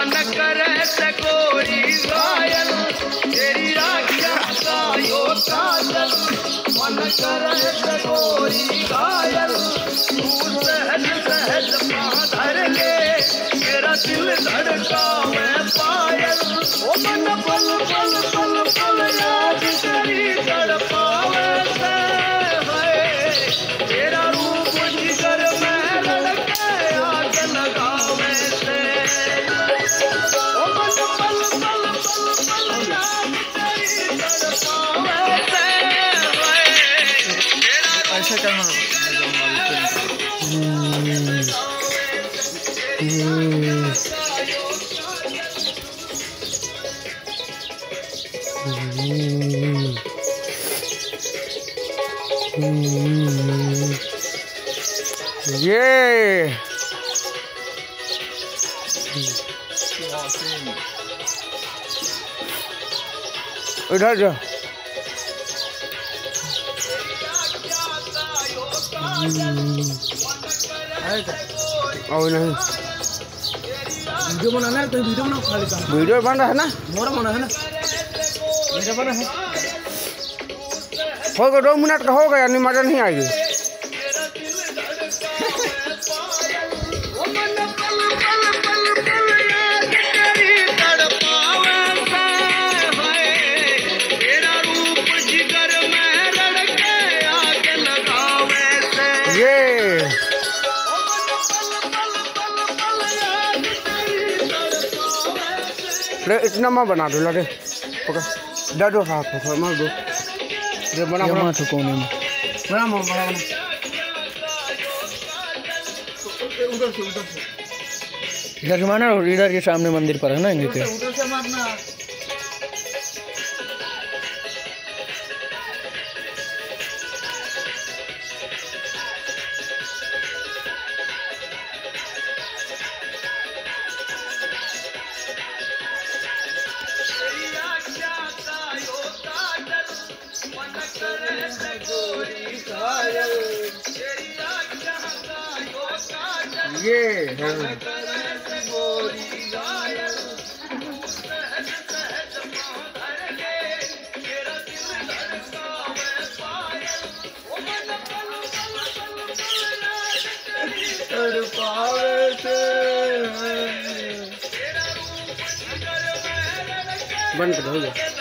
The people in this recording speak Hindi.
मन करे से गोरी घायल, तेरी आँखियाँ का यो काजल। मन करे से गोरी घायल, तू सहज सहज पाँव धर ले, मेरा दिल धड़कावे पायल। ओ मन पल पल पल पल याद तेरी तड़पावे से है, तेरा रूप जिगर में लड़के आग लगावे से। ओ मन पल पल पल पल याद तेरी तड़पावे से है, तेरा ऐसे करना ये इधर जा। और नहीं वीडियो बनाना है तो वीडियो बनाओ खाली काम। वीडियो बन रहा है ना, मोरा बना है ना, मेरा बना है। हो गया 2 मिनट का हो गया, नहीं मजा नहीं आएगी। ले इतना मैं बना दो, लड़े पकड़ दे दो, हाथ पकड़ मार दो, ये बना बना कोने में बना बना बना। इधर से मारना, और इधर के सामने मंदिर पर है ना, इनके उधर से मारना। ये बंद कर दो।